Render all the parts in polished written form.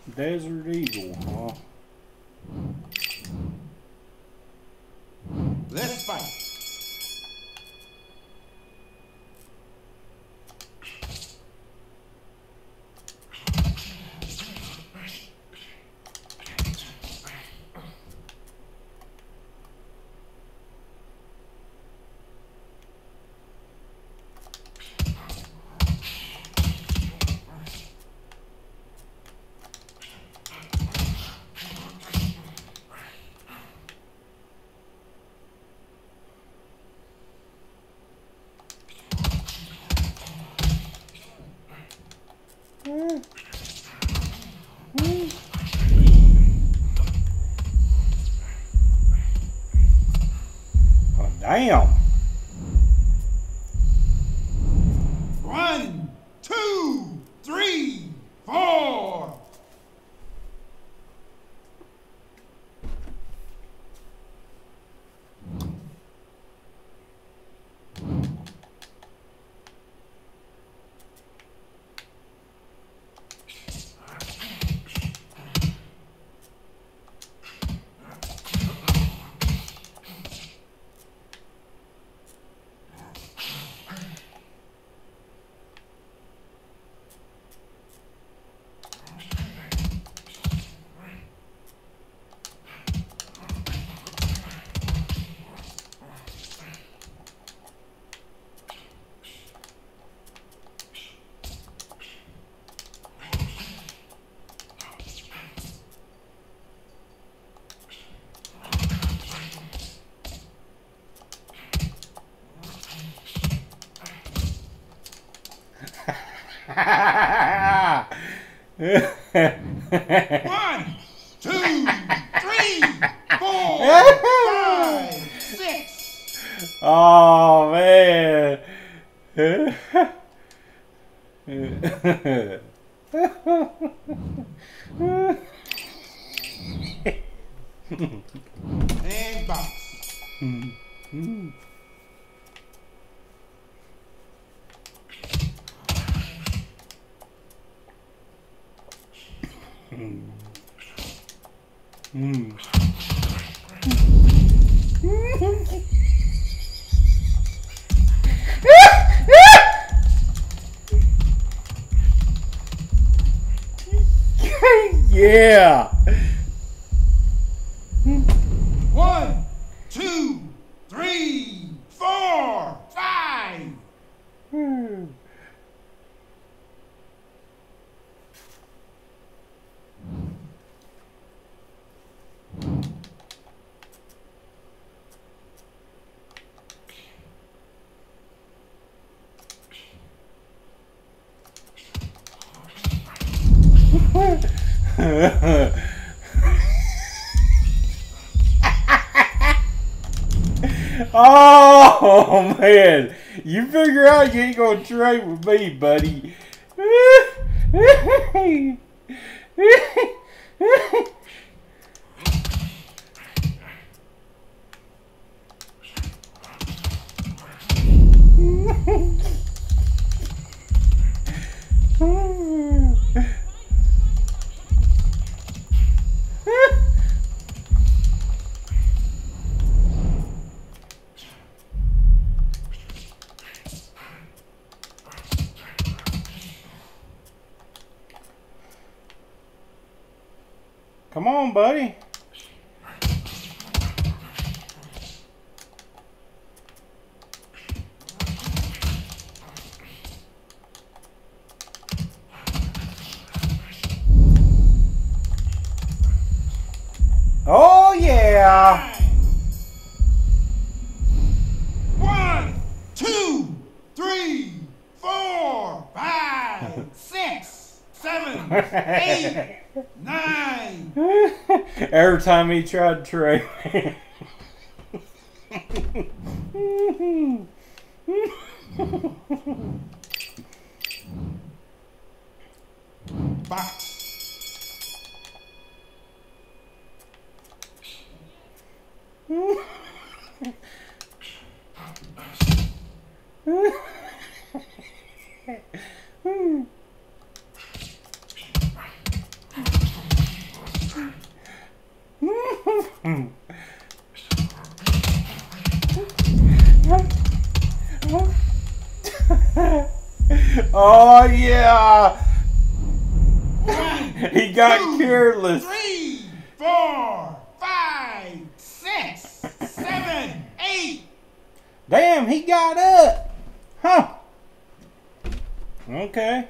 Desert Eagle, huh? Let's fight. Oh, damn. 1, 2, 3, 4. One, 2, 3, 4, 5, 6. Oh, man. And box. Yeah. 1, 2, 3, 4, 5. Oh, man. You figure out you ain't gonna trade with me, buddy. Come on, buddy. Oh, yeah. 1, 2, 3, 4, 5, 6, 7, 8, 9. Every time he tried to trade. Box. Oh yeah! One, He got two, careless. 3, 4, 5, 6, 7, 8. Damn, he got up. Huh. Okay.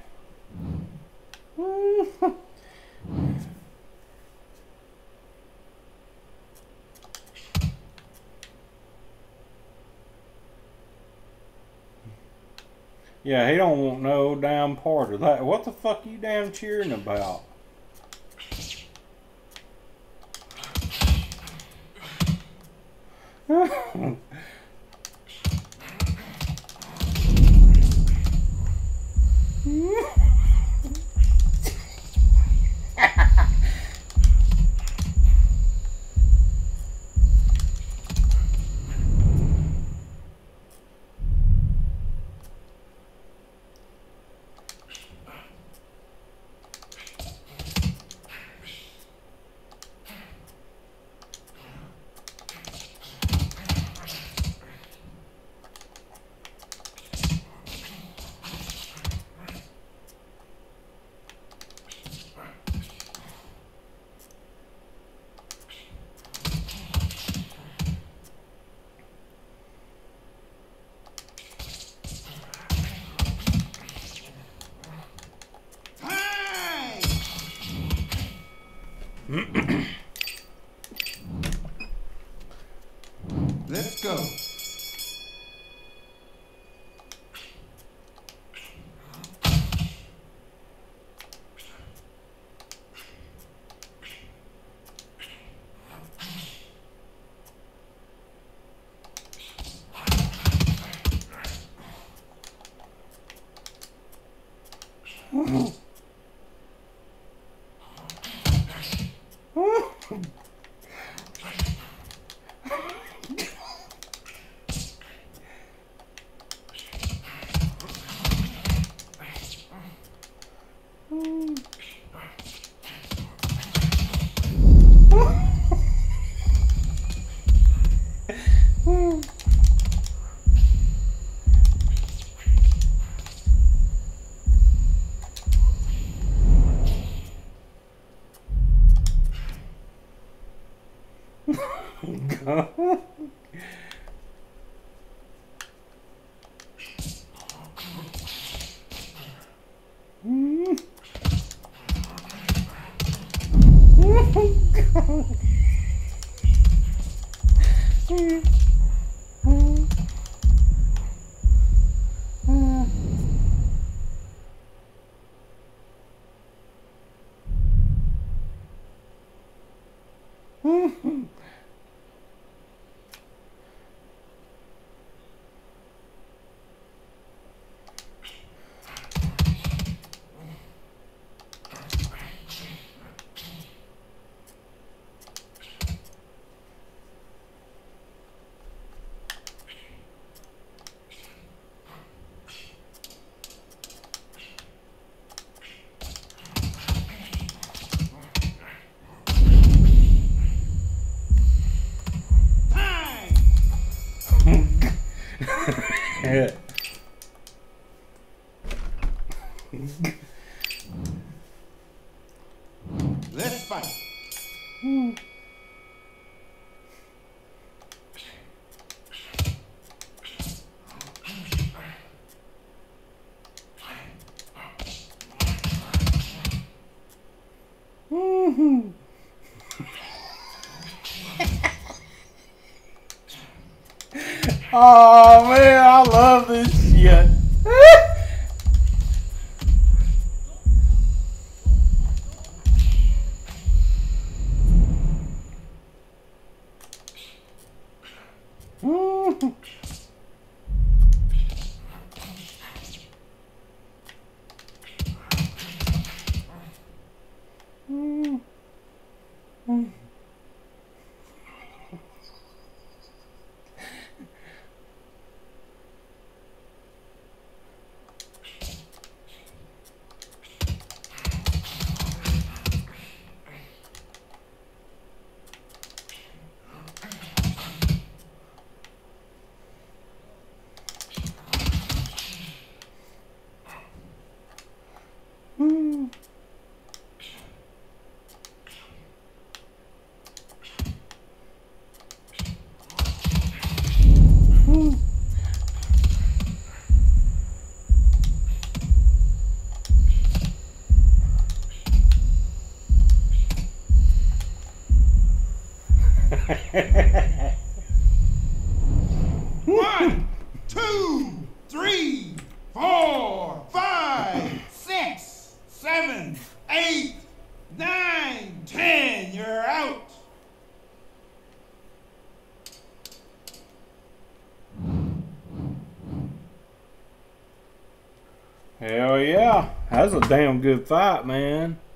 Yeah, he don't want no damn part of that. What the fuck you damn cheering about? Time. Let's go. Time. Yeah. Let's fight. Oh man, I love this shit. 1, 2, 3, 4, 5, 6, 7, 8, 9, 10. You're out. Hell yeah. That's a damn good fight, man.